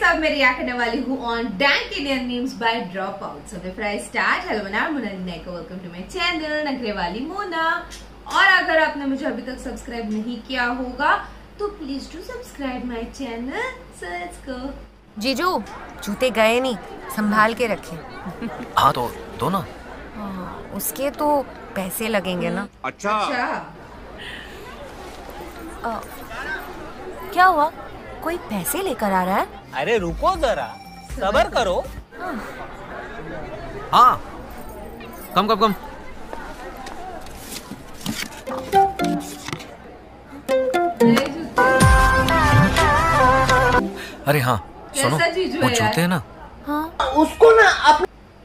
अब मैं रिएक्ट करने वाली हूँ on dank Indian memes by drop out. So before I start, hello Manar Munna को वेलकम टू माय चैनल नखरे वाली मोना। और अगर आपने मुझे अभी तक सब्सक्राइब नहीं किया होगा तो please do subscribe my channel. So let's go. जीजू जूते गए नहीं, संभाल के रखे। हाँ तो दो ना। उसके तो पैसे लगेंगे ना। अच्छा। क्या हुआ, कोई पैसे लेकर आ रहा है? अरे रुको जरा, सब्र करो। हाँ कम कम कम। अरे हाँ सुनो, वो जूते हैं ना। हाँ उसको ना अपने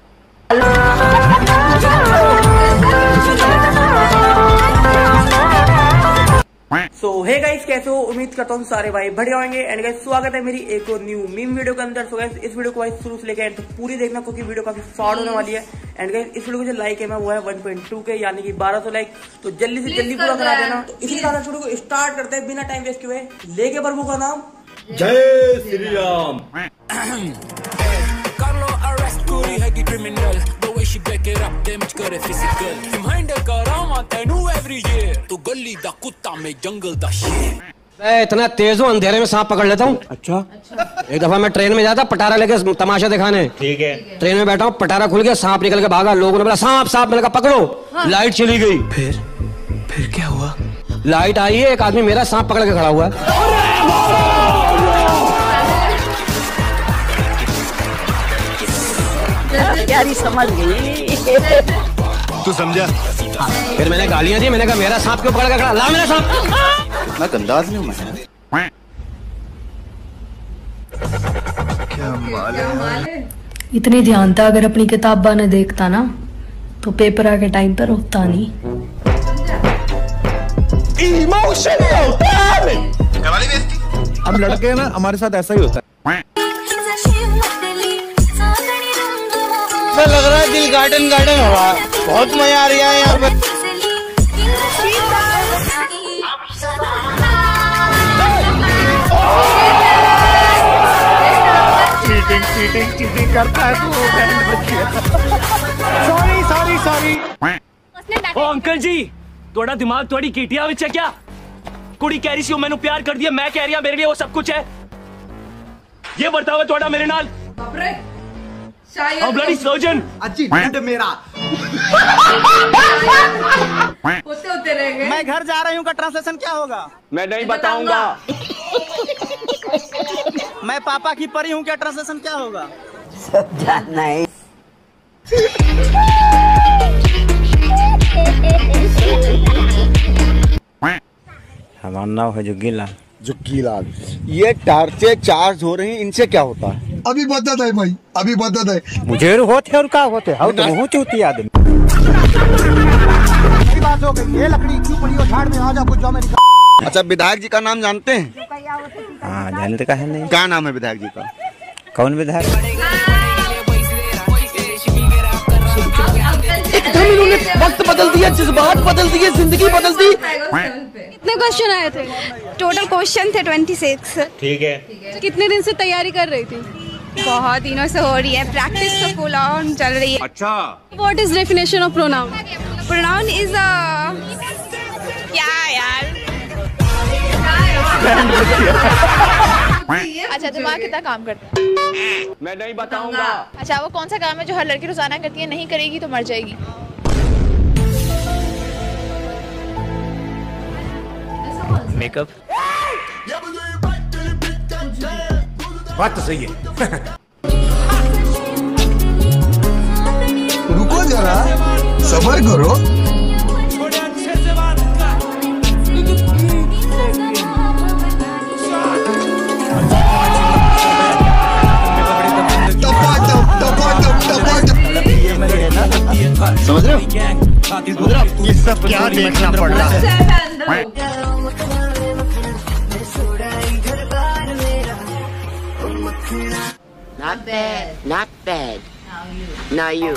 सो हे गाइस, कैसे हो? उम्मीद करता हूँ सारे भाई बढ़िया होंगे। एंड गाइस स्वागत है मेरी एक और न्यू मीम वीडियो के अंदर। सो गाइस इस वीडियो को भाई शुरू से लेकर एंड तक पूरी देखना क्योंकि वीडियो काफी फाड़ होने वाली है। एंड गाइस इस वीडियो को जो लाइक है मैं वो है 1.2 के, यानी कि 1200 लाइक। तो जल्दी से जल्दी पूरा करा देना। तो इसी के साथ वीडियो को स्टार्ट करते हैं बिना टाइम वेस्ट हुए। लेके प्रभु का नाम जय Shri Ram. She back it up, damage करे physical. Reminder करामा तेनू every year. तो गली दा कुत्ता में जंगल दा शेर। मैं इतना तेज हूँ, अंधेरे में सांप पकड़ लेता हूँ। अच्छा। एक दफा मैं ट्रेन में जाता पटारा लेके तमाशा दिखाने। ठीक है। ट्रेन में बैठा हूँ, पटारा खुल गया, सांप निकल के भागा। लोगों ने बोला सांप सांप, मैंने कहा पकड़ो। हाँ। लाइट चली गई। फिर क्या हुआ? लाइट आई है, एक आदमी मेरा सांप पकड़ के खड़ा हुआ है। प्यारी समझ गई। तू समझा? फिर मैंने गालियां दी, मैंने कहा मेरा सांप क्यों पकड़ के खड़ा? ला मेरा सांप। इतना गंदा आदमी हूँ मैं। क्या माल है। इतनी ध्यान था, अगर अपनी किताबा ने देखता ना तो पेपर आके टाइम पर होता नहीं। अब लड़के ना हमारे साथ ऐसा ही होता है। लग रहा है दिल गार्डन गार्डन हो रहा है, बहुत मजा आ रहा है यहाँ पर। चीटिंग करता है तू। सॉरी। ओ अंकल जी, थोड़ा दिमाग थोड़ी कीटिया विच है क्या? कुड़ी कह रही सी मैंने प्यार कर दिया, मैं कह रही मेरे लिए वो सब कुछ है। ये बर्ताव है थोड़ा मेरे नाल। ब्लडी सर्जन अच्छी ढूंढ मेरा। होते रह गए। मैं घर जा रही हूँ का ट्रांसलेशन क्या होगा? मैं नहीं बताऊंगा। मैं पापा की परी हूँ, क्या ट्रांसलेशन क्या होगा? नहीं। हमारा नाम है जुग्गी लाल। ये टार्चे चार्ज हो रही, इनसे क्या होता है? अभी बता दे भाई, अभी बता दे। मुझे होते और क्या होते है तो बहुत होती आदमी। बात हो गई, ये लकड़ी क्यों पड़ी हो झाड़ में? आ जा कुछ जाओ मेरी। अच्छा विधायक जी का नाम जानते हैं? हाँ जानते का है नहीं। क्या नाम है विधायक जी का? कौन विधायक? एकदम इन्होंने वक्त बदल दिया, जज्बात बदल दिए, जिंदगी बदल दी। कितने क्वेश्चन आए थे? टोटल क्वेश्चन थे 26। ठीक है। कितने दिन से तैयारी कर रही थी? बहुत दिनों से हो रही है प्रैक्टिस, तो फुल ऑन चल रही है। अच्छा। What is definition of pronoun? Pronoun is क्या यार? अच्छा दिमाग कितना काम करता है? मैं नहीं बताऊंगा। अच्छा वो कौन सा काम है जो हर लड़की रोजाना करती है, नहीं करेगी तो मर जाएगी? मेकअप। बात तो सही है। रुको जरा, सब्र करो। समझ रहे हो? ये सब क्या देखना पड़ रहा है? Not bad. Now you.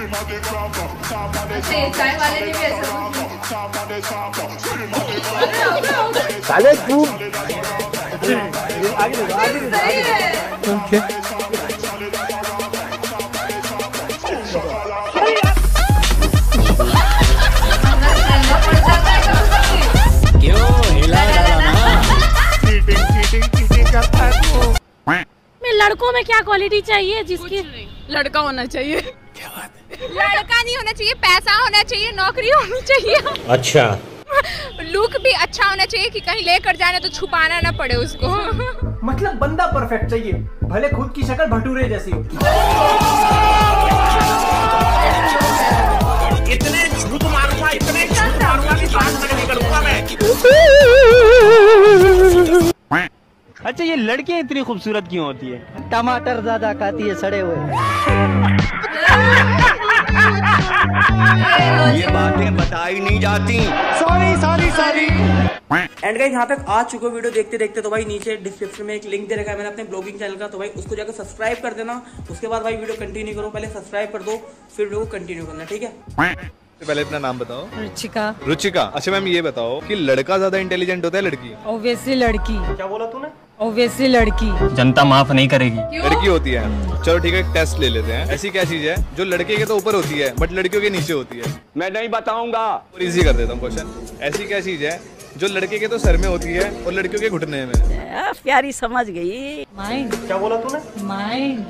चाय वाले ने भी ऐसा साले तू लड़कों में क्या क्वालिटी चाहिए जिसकी लड़का होना चाहिए। क्या बात है? लड़का नहीं होना चाहिए, पैसा होना चाहिए, नौकरी होनी चाहिए। अच्छा। लुक भी अच्छा होना चाहिए कि कहीं लेकर जाना तो छुपाना ना पड़े उसको। मतलब बंदा परफेक्ट चाहिए, भले खुद की शक्ल भटूरे जैसी हो। इतने झूठ मारूंगा, इतने झूठ मारूंगा कि सांस तक नहीं करूंगा मैं। अच्छा, ये लड़कियां इतनी खूबसूरत क्यों होती है? टमाटर ज्यादा खाती है सड़े हुए। ये बातें बताई नहीं जाती। सॉरी। एंड गाइस यहाँ पे आ चुके हो वीडियो देखते देखते, तो भाई नीचे डिस्क्रिप्शन में एक लिंक दे रखा है मैंने अपने ब्लॉगिंग चैनल का, तो भाई उसको जाकर सब्सक्राइब कर देना। उसके बाद भाई वीडियो कंटिन्यू करो, पहले सब्सक्राइब कर दो फिर वीडियो को कंटिन्यू करना, ठीक है? पहले अपना नाम बताओ। रुचिका। अच्छा मैम ये बताओ कि लड़का ज्यादा इंटेलिजेंट होता है लड़की? ऑब्वियसली लड़की। क्या बोला तूने? ऑब्वियसली लड़की। जनता माफ नहीं करेगी। लड़की होती है। चलो ठीक है, एक टेस्ट ले लेते हैं। ऐसी क्या चीज है जो लड़के के तो ऊपर होती है बट लड़कियों के नीचे होती है? मैं नहीं बताऊंगा। और इजी कर देता हूँ क्वेश्चन। ऐसी क्या चीज है जो लड़के के तो सर में होती है और लड़कियों के घुटने में? प्यारी समझ गई। माइंड। क्या बोला तूने? माइंड।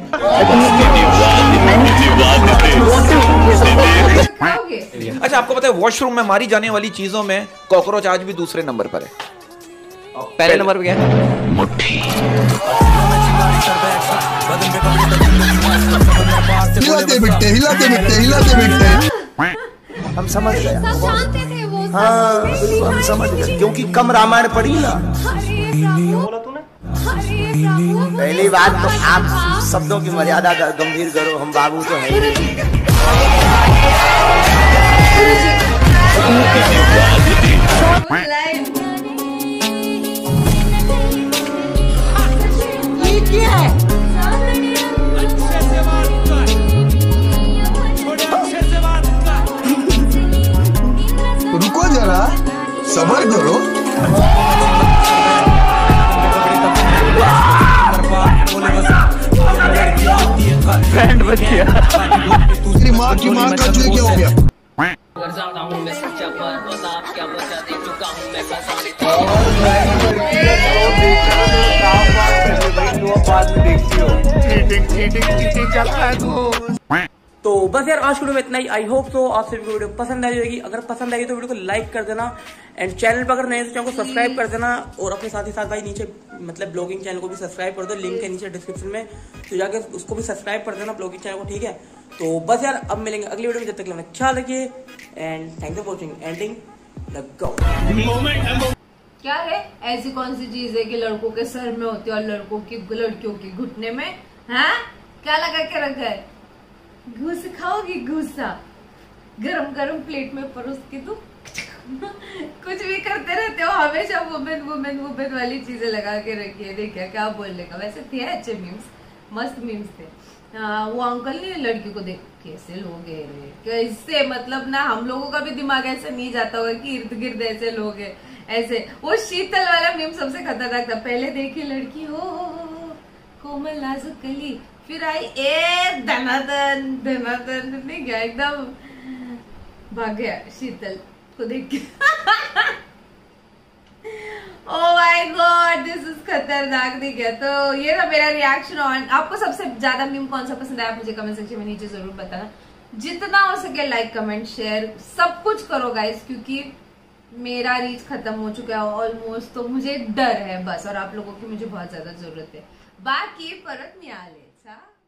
अच्छा, आपको पता है वॉशरूम में मारी जाने वाली चीजों में कॉकरोच आज भी दूसरे नंबर पर है। पहले नंबर पे क्या है? मुट्ठी। हिलाते बिट्टे। हम समझ गए। हाँ हम समझ गए, क्योंकि कम रामायण पढ़ी ना। पहली बात तो आप शब्दों की मर्यादा गंभीर करो, हम बाबू तो है रुको जरा, सबर करो। तेरी माँ की माँ का जो क्या हो गया? तो बस यार आज वीडियो में इतना ही। आई होप तो आप सभी को वीडियो पसंद आई होगी। अगर पसंद आई तो वीडियो को लाइक कर देना एंड चैनल पर अगर नए तो चैनल को सब्सक्राइब कर देना, और अपने साथ ही साथ भाई नीचे मतलब ब्लॉगिंग चैनल को भी सब्सक्राइब कर दो, लिंक है नीचे डिस्क्रिप्शन में, तो जाके उसको भी सब्सक्राइब कर देना ब्लॉगिंग चैनल को, ठीक है? तो बस यार अब मिलेंगे अगली वीडियो में, जब तक के लिए ख्याल रखिए and thanks for watching. Ending लगाओ। क्या है ऐसी कौन सी चीज है कि लड़कों के सर में होती है और लड़कियों के घुटने में? हाँ क्या लगा के रखा है? घूस खाओगी? घूसा गरम गरम प्लेट में परोस के तो कुछ भी करते रहते हो, हमेशा वुमेन वुमेन वुमेन वाली चीजें लगा के रखी है। देखिए क्या बोलने का, वैसे थे अच्छे मीम्स, मस्त मीम्स थे। वो अंकल ने लड़की को देख कैसे लोग है रे, कैसे मतलब ना हम लोगों का भी दिमाग ऐसे नहीं जाता होगा कि इर्द गिर्द ऐसे लोग है ऐसे। वो शीतल वाला मीम सबसे खतरनाक था। पहले देखी लड़की हो कोमल नाजुक कली, फिर आई ए धनाधन धनाधन, नहीं गया एकदम भाग गया शीतल को देख के। Oh my god this is खतरनाक, नहीं गया। तो ये ना मेरा रिएक्शन ऑन। आपको सबसे ज्यादा मीम कौन सा पसंद आया मुझे कमेंट सेक्शन में नीचे जरूर बताना। जितना हो सके लाइक कमेंट शेयर सब कुछ करो गाइस, क्योंकि मेरा रीच खत्म हो चुका है ऑलमोस्ट, तो मुझे डर है बस, और आप लोगों की मुझे बहुत ज्यादा जरूरत है। बाकी परत नहीं आले।